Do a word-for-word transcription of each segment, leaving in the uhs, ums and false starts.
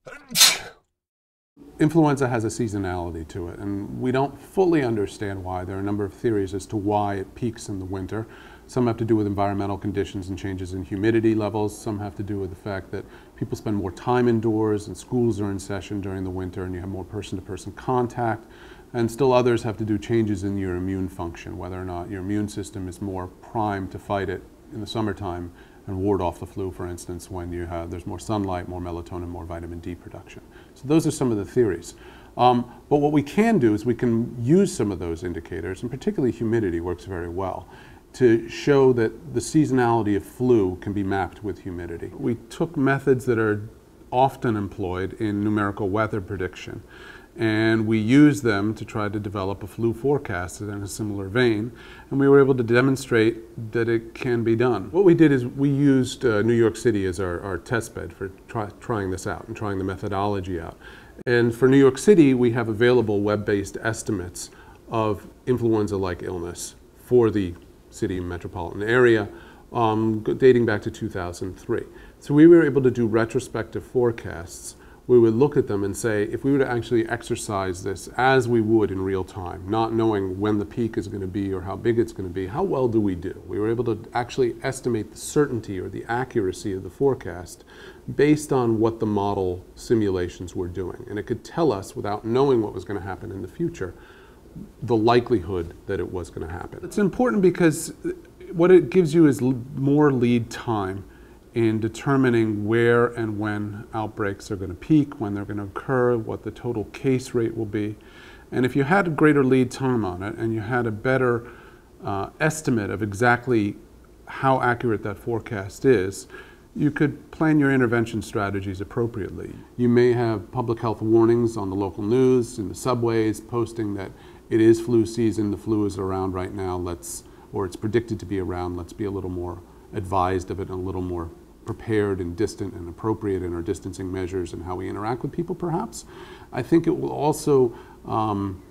Influenza has a seasonality to it, and we don't fully understand why. There are a number of theories as to why it peaks in the winter. Some have to do with environmental conditions and changes in humidity levels. Some have to do with the fact that people spend more time indoors and schools are in session during the winter and you have more person-to-person contact. And still others have to do changes in your immune function, whether or not your immune system is more primed to fight it in the summertime and ward off the flu, for instance, when you have, there's more sunlight, more melatonin, more vitamin D production. So those are some of the theories. Um, but what we can do is we can use some of those indicators, and particularly humidity works very well, to show that the seasonality of flu can be mapped with humidity. We took methods that are often employed in numerical weather prediction, and we used them to try to develop a flu forecast in a similar vein, and we were able to demonstrate that it can be done. What we did is we used uh, New York City as our, our test bed for try, trying this out and trying the methodology out. And for New York City, we have available web-based estimates of influenza-like illness for the city metropolitan area, um, dating back to two thousand three. So we were able to do retrospective forecasts. We would look at them and say, if we were to actually exercise this as we would in real time, not knowing when the peak is going to be or how big it's going to be, how well do we do? We were able to actually estimate the certainty or the accuracy of the forecast based on what the model simulations were doing. And it could tell us, without knowing what was going to happen in the future, the likelihood that it was going to happen. It's important because what it gives you is more lead time in determining where and when outbreaks are going to peak, when they're going to occur, what the total case rate will be. And if you had a greater lead time on it and you had a better uh, estimate of exactly how accurate that forecast is, you could plan your intervention strategies appropriately. You may have public health warnings on the local news, in the subways, posting that it is flu season, the flu is around right now, let's, or it's predicted to be around, let's be a little more advised of it and a little more prepared and distant and appropriate in our distancing measures and how we interact with people, perhaps. I think it will also um,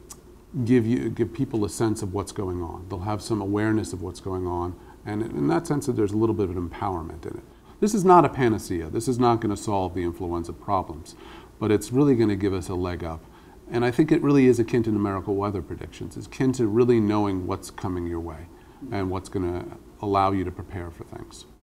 give you give people a sense of what's going on. They'll have some awareness of what's going on, and in that sense that there's a little bit of empowerment in it. This is not a panacea. This is not going to solve the influenza problems, but it's really going to give us a leg up. And I think it really is akin to numerical weather predictions. It's akin to really knowing what's coming your way and what's going to allow you to prepare for things.